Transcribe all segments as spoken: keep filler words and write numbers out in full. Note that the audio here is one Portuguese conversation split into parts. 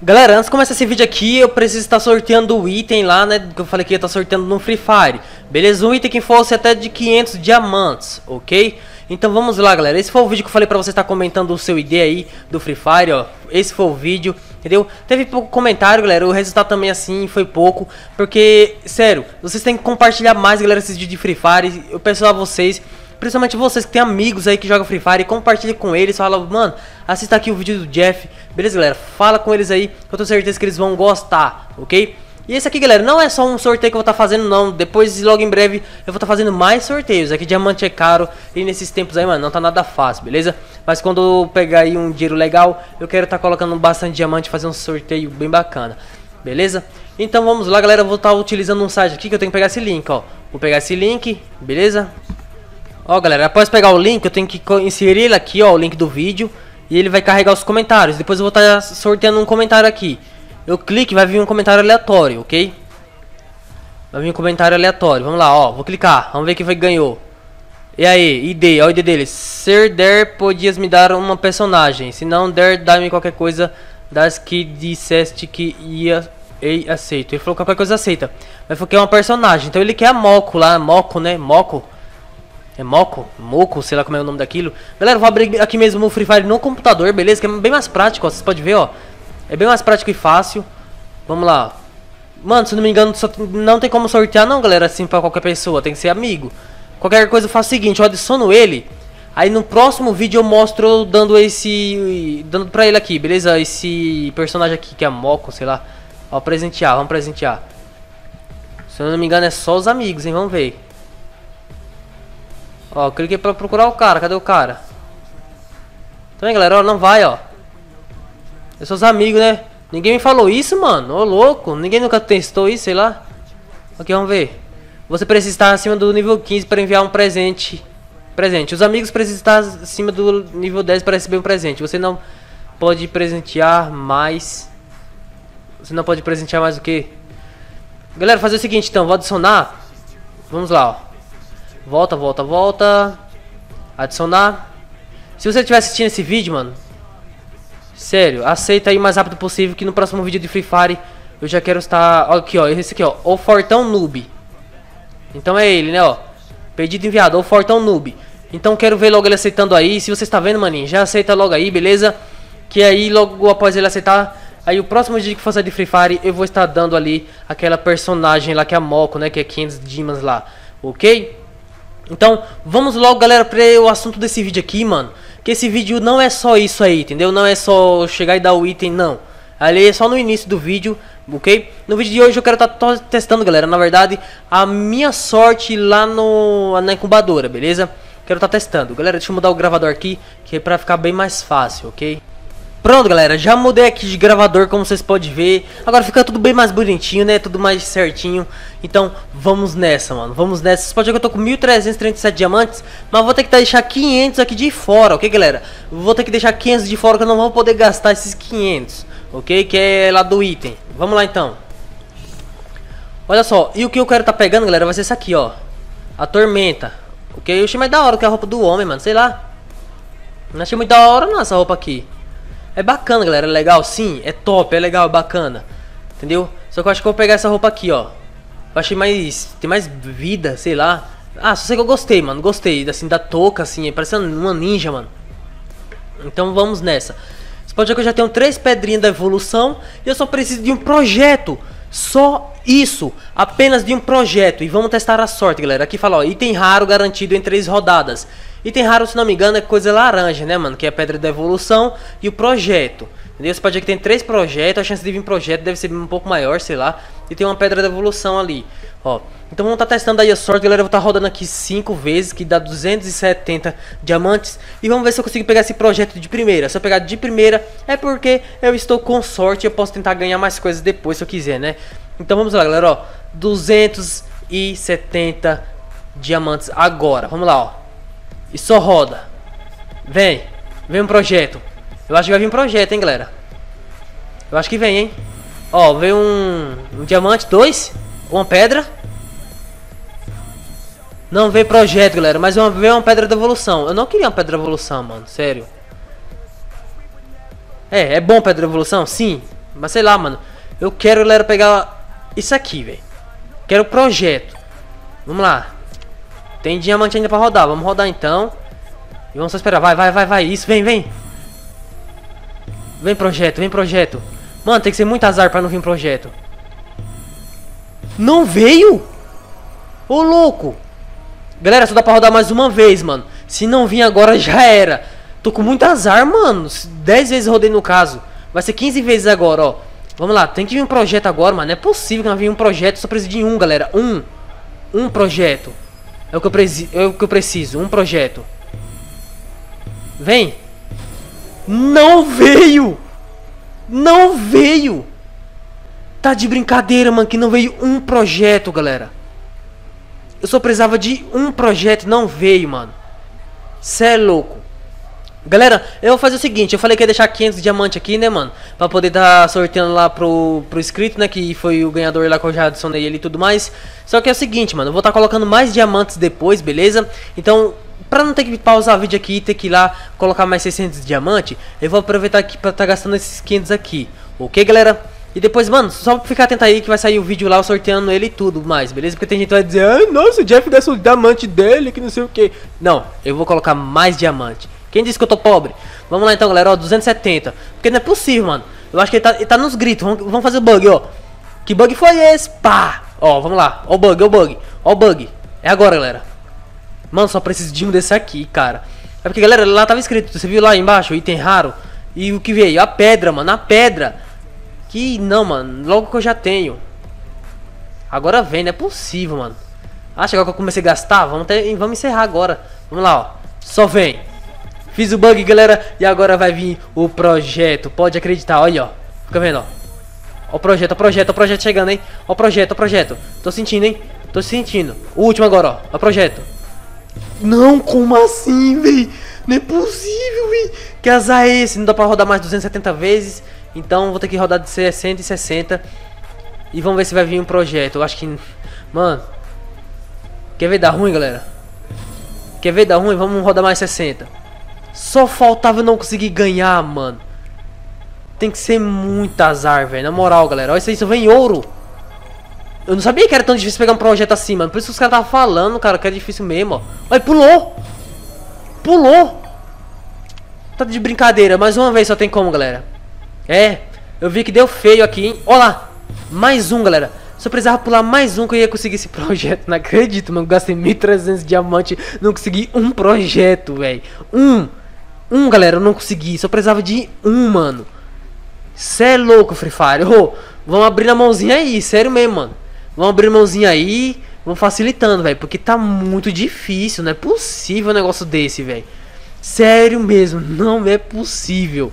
Galera, antes de começar esse vídeo aqui, eu preciso estar sorteando o item lá, né, que eu falei que ia estar sorteando no Free Fire. Beleza? Um item que fosse até de quinhentos diamantes, ok? Então vamos lá, galera. Esse foi o vídeo que eu falei pra você estar comentando o seu I D aí do Free Fire, ó. Esse foi o vídeo, entendeu? Teve pouco comentário, galera. O resultado também assim foi pouco, porque, sério, vocês têm que compartilhar mais, galera, esses vídeos de Free Fire. Eu peço a vocês, principalmente vocês que tem amigos aí que jogam Free Fire, compartilhe com eles, fala, mano, assista aqui o vídeo do Jeff, beleza, galera? Fala com eles aí, que eu tenho certeza que eles vão gostar, ok? E esse aqui, galera, não é só um sorteio que eu vou estar fazendo, não. Depois, logo em breve, eu vou estar fazendo mais sorteios. Aqui, diamante é caro e nesses tempos aí, mano, não tá nada fácil, beleza? Mas quando eu pegar aí um dinheiro legal, eu quero estar colocando bastante diamante e fazer um sorteio bem bacana, beleza? Então vamos lá, galera, eu vou estar utilizando um site aqui que eu tenho que pegar esse link, ó. Vou pegar esse link, beleza? Ó, galera, após pegar o link, eu tenho que inserir ele aqui, ó, o link do vídeo. E ele vai carregar os comentários. Depois eu vou estar sorteando um comentário aqui. Eu clico e vai vir um comentário aleatório, ok? Vai vir um comentário aleatório. Vamos lá, ó, vou clicar. Vamos ver quem foi que ganhou. E aí, I D, ó o I D dele. Ser der, podias me dar uma personagem. Se não der, dá-me qualquer coisa das que disseste que ia... Ei, aceito. Ele falou qualquer coisa aceita. Mas foi que é uma personagem. Então ele quer a Moco lá, Moco, né? Moco. É Moco? Moco, sei lá como é o nome daquilo. Galera, eu vou abrir aqui mesmo o Free Fire no computador, beleza? Que é bem mais prático, ó. Vocês podem ver, ó. É bem mais prático e fácil. Vamos lá. Mano, se não me engano, só não tem como sortear não, galera, assim, pra qualquer pessoa. Tem que ser amigo. Qualquer coisa eu faço o seguinte, eu adiciono ele. Aí no próximo vídeo eu mostro dando esse... Dando pra ele aqui, beleza? Esse personagem aqui, que é Moco, sei lá. Ó, presentear, vamos presentear. Se eu não me engano é só os amigos, hein? Vamos ver. Ó, cliquei pra procurar o cara, cadê o cara? Também, galera, ó, não vai, ó. Eu sou os amigos, né? Ninguém me falou isso, mano. Ô, louco, ninguém nunca testou isso, sei lá. Ok, vamos ver. Você precisa estar acima do nível quinze para enviar um presente. Presente. Os amigos precisam estar acima do nível dez para receber um presente. Você não pode presentear mais. Você não pode presentear mais o quê? Galera, fazer o seguinte, então, vou adicionar. Vamos lá, ó. Volta, volta, volta. Adicionar. Se você estiver assistindo esse vídeo, mano, sério, aceita aí o mais rápido possível, que no próximo vídeo de Free Fire eu já quero estar... Ó, aqui, ó, esse aqui, ó, o Fortão Noob. Então é ele, né, ó. Pedido enviado, o Fortão Noob. Então quero ver logo ele aceitando aí. Se você está vendo, maninho, já aceita logo aí, beleza? Que aí logo após ele aceitar, aí o próximo vídeo que for sair de Free Fire, eu vou estar dando ali aquela personagem lá que é a Moco, né, que é quinhentos dimas lá, ok? Então, vamos logo, galera, para o assunto desse vídeo aqui, mano. Que esse vídeo não é só isso aí, entendeu? Não é só chegar e dar o item, não. Ali é só no início do vídeo, ok? No vídeo de hoje eu quero estar tá testando, galera, na verdade, a minha sorte lá no, na incubadora, beleza? Quero estar tá testando. Galera, deixa eu mudar o gravador aqui, que é pra ficar bem mais fácil, ok? Pronto, galera, já mudei aqui de gravador, como vocês podem ver. Agora fica tudo bem mais bonitinho, né? Tudo mais certinho. Então, vamos nessa, mano. Vamos nessa. Vocês podem ver que eu tô com mil trezentos e trinta e sete diamantes, mas vou ter que deixar quinhentos aqui de fora, ok, galera? Vou ter que deixar quinhentos de fora, que eu não vou poder gastar esses quinhentos, ok? Que é lá do item. Vamos lá, então. Olha só, e o que eu quero tá pegando, galera, vai ser isso aqui, ó. A tormenta, ok? Eu achei mais da hora que a roupa do homem, mano, sei lá. Não achei muito da hora não, essa roupa aqui. É bacana, galera, é legal, sim, é top, é legal, é bacana. Entendeu? Só que eu acho que eu vou pegar essa roupa aqui, ó. Eu achei mais... tem mais vida, sei lá. Ah, só sei que eu gostei, mano, gostei, assim, da touca, assim, parecendo uma ninja, mano. Então vamos nessa. Você pode ver que eu já tenho três pedrinhas da evolução e eu só preciso de um projeto. Só isso, apenas de um projeto. E vamos testar a sorte, galera. Aqui fala, ó, item raro garantido em três rodadas. Item raro, se não me engano, é coisa laranja, né, mano? Que é a pedra da evolução e o projeto. Entendeu? Você pode ver que tem três projetos. A chance de vir projeto deve ser um pouco maior, sei lá. E tem uma pedra da evolução ali, ó. Então vamos estar tá testando aí a sorte, galera. Eu vou estar tá rodando aqui cinco vezes, que dá duzentos e setenta diamantes. E vamos ver se eu consigo pegar esse projeto de primeira. Se eu pegar de primeira, é porque eu estou com sorte. Eu posso tentar ganhar mais coisas depois, se eu quiser, né? Então vamos lá, galera, ó. duzentos e setenta diamantes agora. Vamos lá, ó. E só roda. Vem. Vem um projeto. Eu acho que vai vir um projeto, hein, galera. Eu acho que vem, hein. Ó, veio um, um diamante, dois. Uma pedra. Não veio projeto, galera. Mas veio uma pedra da evolução. Eu não queria uma pedra da evolução, mano. Sério. É, é bom pedra da evolução? Sim. Mas sei lá, mano. Eu quero, galera, pegar isso aqui, velho. Quero o projeto. Vamos lá. Tem diamante ainda pra rodar. Vamos rodar então. E vamos só esperar. Vai, vai, vai, vai. Isso, vem, vem. Vem, projeto, vem, projeto. Mano, tem que ser muito azar pra não vir um projeto. Não veio? Ô, louco. Galera, só dá pra rodar mais uma vez, mano. Se não vir agora, já era. Tô com muito azar, mano. dez vezes rodei no caso. Vai ser quinze vezes agora, ó. Vamos lá, tem que vir um projeto agora, mano. Não é possível que não venha um projeto. Só preciso de um, galera. Um. Um projeto. É o que eu, preci é o que eu preciso. Um projeto. Vem. Não veio. Não veio. Tá de brincadeira, mano, que não veio um projeto, galera. Eu só precisava de um projeto, não veio, mano. Cê é louco. Galera, eu vou fazer o seguinte, eu falei que ia deixar quinhentos diamantes aqui, né, mano? Pra poder dar sorteando lá pro, pro inscrito, né, que foi o ganhador lá que eu já adicionei ele e tudo mais. Só que é o seguinte, mano, eu vou estar tá colocando mais diamantes depois, beleza? Então, pra não ter que pausar o vídeo aqui e ter que ir lá colocar mais seiscentos diamantes, eu vou aproveitar aqui pra estar tá gastando esses quinhentos aqui. Ok, galera? E depois, mano, só ficar atento aí que vai sair o vídeo lá sorteando ele e tudo mais, beleza? Porque tem gente que vai dizer, ai, nossa, o Jeff gastou o diamante dele, que não sei o que. Não, eu vou colocar mais diamante. Quem disse que eu tô pobre? Vamos lá então, galera, ó, duzentos e setenta. Porque não é possível, mano. Eu acho que ele tá, ele tá nos gritos. Vamos, vamos fazer o bug, ó. Que bug foi esse? Pá! Ó, vamos lá. Ó o bug, ó o bug. Ó o bug. É agora, galera. Mano, só preciso de um desse aqui, cara. É porque, galera, lá tava escrito. Você viu lá embaixo, o item raro. E o que veio? A pedra, mano. A pedra. Que não, mano. Logo que eu já tenho. Agora vem, não é possível, mano. Acho que agora que eu comecei a gastar. Vamos, ter, vamos encerrar agora. Vamos lá, ó. Só vem. Fiz o bug, galera, e agora vai vir o projeto. Pode acreditar, olha, ó. Fica vendo, ó. Ó o projeto, ó o projeto, ó o projeto chegando, hein. Ó o projeto, ó o projeto. Tô sentindo, hein. Tô sentindo. O último agora, ó. Ó o projeto. Não, como assim, véi? Não é possível, véi. Que azar é esse? Não dá pra rodar mais duzentas e setenta vezes. Então vou ter que rodar de sessenta e sessenta. E vamos ver se vai vir um projeto. Eu acho que... Mano. Quer ver dar ruim, galera? Quer ver dar ruim? Vamos rodar mais sessenta. Só faltava eu não conseguir ganhar, mano. Tem que ser muito azar, velho. Na moral, galera. Olha isso aí, isso vem ouro. Eu não sabia que era tão difícil pegar um projeto assim, mano. Por isso que os caras estavam falando, cara, que era difícil mesmo, ó. Olha, pulou. Pulou. Tá de brincadeira. Mais uma vez só tem como, galera. É. Eu vi que deu feio aqui, hein. Olha lá. Mais um, galera. Só precisava pular mais um que eu ia conseguir esse projeto. Não acredito, mano. Gastei mil e trezentos diamantes. Não consegui um projeto, velho. Um. Um, galera, eu não consegui. Só precisava de um, mano. Cê é louco, Free Fire. Ô, vamos abrir a mãozinha aí. Sério mesmo, mano. Vamos abrir a mãozinha aí. Vamos facilitando, velho. Porque tá muito difícil. Não é possível um negócio desse, velho. Sério mesmo. Não é possível.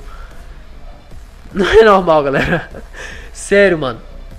Não é normal, galera. Sério, mano.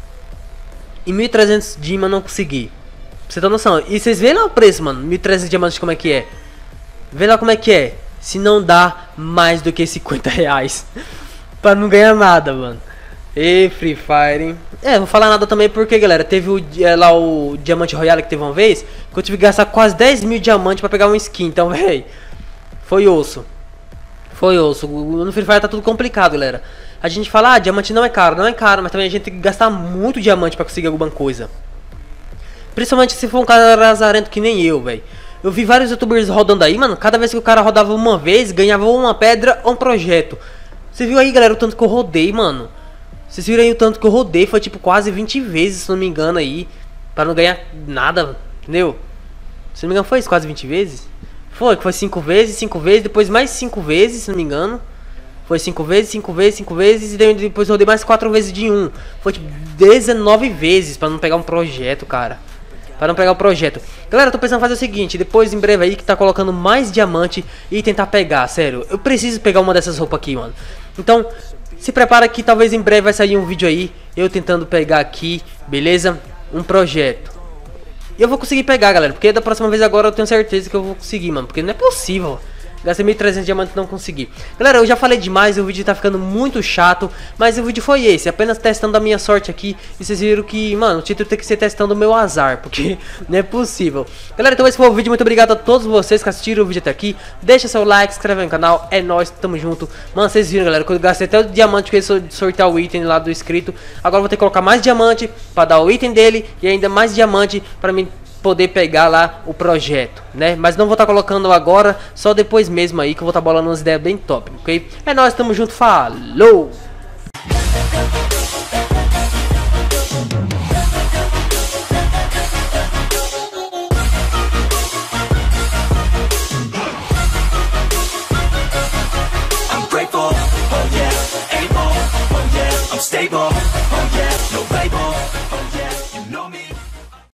Em mil e trezentos diamantes não consegui. Pra você ter noção. E vocês veem lá o preço, mano. mil e trezentos diamantes como é que é. Vê lá como é que é. Se não dá mais do que cinquenta reais. Pra não ganhar nada, mano. E Free Fire, hein? É, não vou falar nada também porque, galera, teve o, é, lá o Diamante Royale que teve uma vez, que eu tive que gastar quase dez mil diamantes pra pegar um skin. Então, véi, foi osso. Foi osso. No Free Fire tá tudo complicado, galera. A gente fala, ah, diamante não é caro. Não é caro, mas também a gente tem que gastar muito diamante pra conseguir alguma coisa. Principalmente se for um cara azarento que nem eu, velho. Eu vi vários youtubers rodando aí, mano. Cada vez que o cara rodava uma vez, ganhava uma pedra ou um projeto. Você viu aí, galera, o tanto que eu rodei, mano? Vocês viram aí o tanto que eu rodei? Foi tipo quase vinte vezes, se não me engano aí. Pra não ganhar nada, entendeu? Se não me engano foi isso, quase vinte vezes. Foi, que foi cinco vezes, cinco vezes, depois mais cinco vezes, se não me engano. Foi cinco vezes, cinco vezes, cinco vezes. E depois eu rodei mais quatro vezes de um. Foi tipo dezenove vezes pra não pegar um projeto, cara. Pra não pegar o projeto. Galera, eu tô pensando em fazer o seguinte. Depois, em breve aí, que tá colocando mais diamante e tentar pegar, sério. Eu preciso pegar uma dessas roupas aqui, mano. Então, se prepara que talvez em breve vai sair um vídeo aí. Eu tentando pegar aqui, beleza? Um projeto. E eu vou conseguir pegar, galera. Porque da próxima vez agora eu tenho certeza que eu vou conseguir, mano. Porque não é possível. Gastei mil e trezentos diamantes e não consegui. Galera, eu já falei demais, o vídeo tá ficando muito chato, mas o vídeo foi esse, apenas testando a minha sorte aqui. E vocês viram que, mano, o título tem que ser testando o meu azar, porque não é possível. Galera, então esse foi o vídeo, muito obrigado a todos vocês que assistiram o vídeo até aqui. Deixa seu like, se inscreve no canal, é nóis, tamo junto. Mano, vocês viram, galera, que eu gastei até o diamante que eu sortear o item lá do inscrito. Agora eu vou ter que colocar mais diamante pra dar o item dele e ainda mais diamante pra mim poder pegar lá o projeto, né? Mas não vou estar tá colocando agora, só depois mesmo aí que eu vou estar tá bolando umas ideias bem top, ok? É nóis, tamo junto, falou!